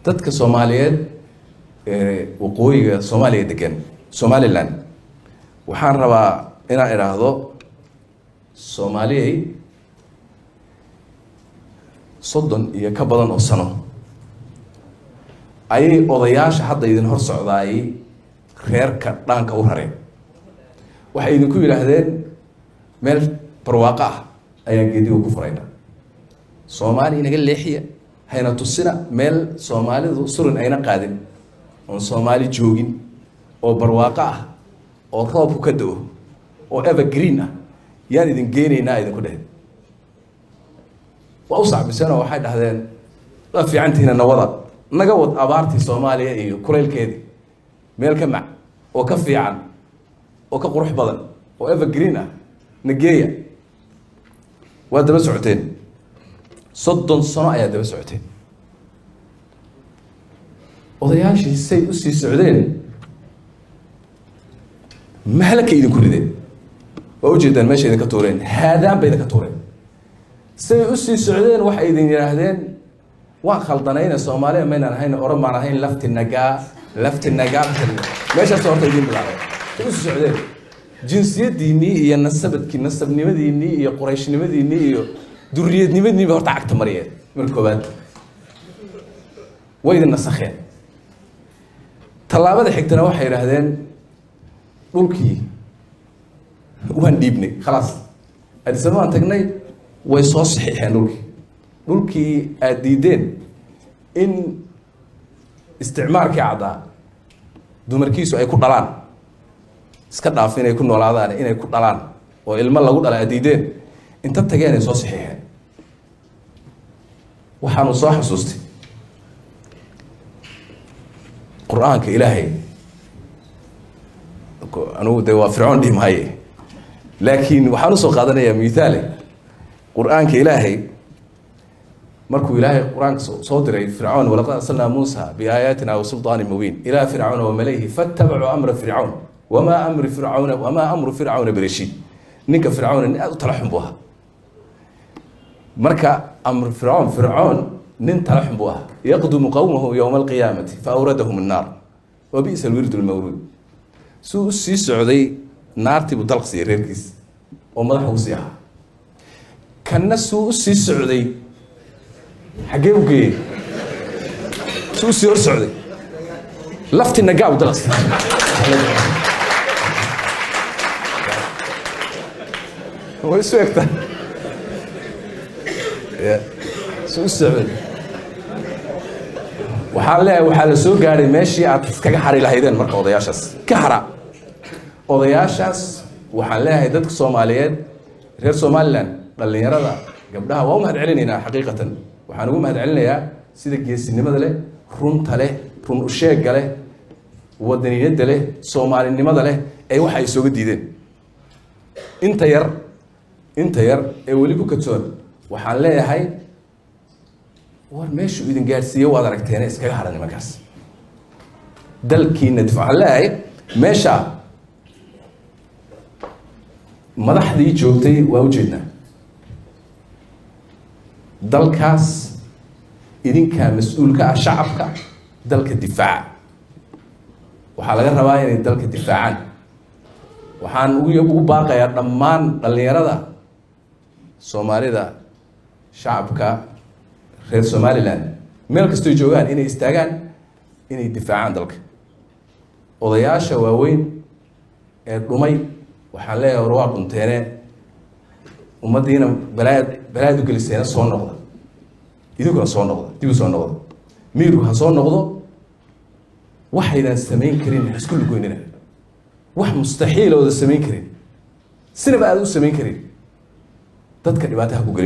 dadka Soomaaliyeed waqooyiga Soomaaliya degan Somaliland waxaan rabaa inaan iraahdo Soomaaliyay soddon iyo ka badan oo sano ayay odayaasha hadda idin hor socdaay reerka dhaanka u rareen waxay idinku yiraahdeen meel barwaaqo ah ayaan geediga ku furayna Soomaali inaga leexiya hayna tusina meel Soomaalidu surin ayna qaadin oo Soomaali joogin oo barwaaqo ah oo roobku ka da'o oo evergreen ah yaan idin geenaynaa idinku dhahay waa u saaxiibsan waxay dhahdeen la fiicantiina nawada naga wad abaartii Soomaaliya iyo kuleelkeedii meel ka mac oo ka fiican oo ka qurux badan oo evergreen ah nageeya waa daba socoteen 30 sano ayaa daba socoteen odayaashii say u sii socdeen mahalka idinku rideen oo u jeedaan meesha idinka tuureen haadaan bay idinka tuureen say u sii socdeen waxay idin yiraahdeen waan khaldanayna Soomaaliya maynan ahayn oran baan ahayn lafti nagaa meesha soo horta idin bilaabay u sii socdeen jinsiyadiinii iyo nasabnimadiinii iyo qurayshnimadiinii iyo duriyadnimadiinii horta cagta mariyeen mar koobaad way idin nasakheen talaabada xigtana waxay yiraahdeen dhulkii waan dhiibnay khalaas adisama aan tagnay way soo saxiixeen dhulkii aad diideen in isticmaalkii caddaa dumarkiisu ay ku dhalaan iska dhaaf inay ku noolaadaan inay ku dhalaan oo ilmo lagu dhala aad diideen inta tageen ay soo saxiixeen waxaanu soo xasuustay quraanka ilaahay أنا دوا فرعون دي ماي لكن وحنا سو قادنا يا مثالي قرآن كإلهي مركو إلهي قرآن صدري فرعون ولقد أرسلنا موسى بآياتنا وسلطان مبين إلى فرعون وملئه فاتبعوا أمر فرعون وما أمر فرعون برشيد نك فرعون تلحم بها مركا أمر فرعون تلحم بها يقدم قومه يوم القيامة فأوردهم النار وبئس الورد المورود سو سي سعودي نارتي بدلق سي ريركيس ومدحو سيها كان سو سي سعودي حقي وقي سو سي سعودي لفتي النقاء بدلق سي هو سو اكتر سو سعودي waxaa la soo gaaray meeshii aad iskaga xari lahaydeen marka odayaashaas ka xara odayaashaas waxaan leeyahay dadka Soomaaliyeed reer Somaliland dhalinyarada gabdhaha waa u mahad celinaynaa xaqiiqatan waxaan ugu mahad celinayaa sida geesinimada leh runta leh run u sheegga leh wadaniyadda leh Soomaalinimada leh ay waxa ay soo diideen inta yar ee wali ku kadsoon waxaan leeyahay war meeshu idin gaarsiiyay waad aragteen iskaga haran nimankaas dalkiina difaac lahay meesha madaxdii joogtay waa u jeednaa dalkaas idinka mas'uulka ah shacabka dalka difaac waxa laga rabaa inay dalka difaacaan waxaan ugu baaqayaa dhammaan dhalinyarada Soomaalida shacabka reer Somaliland meel kastoo joogaan inay istaagaan inay difaacaan dalka odayaasha waaweyn ee dhumay waxaan leeyahay waa dhunteene ummadiina balaad u gelisayna soo noqda idinkuna soo noqda dib u soo noqda miiru ha soo noqdo waxaydan samayn karin isku lugoynina wax mustaxiil oo samayn karin sinaba aad u samayn karin dadka dhibaataha ku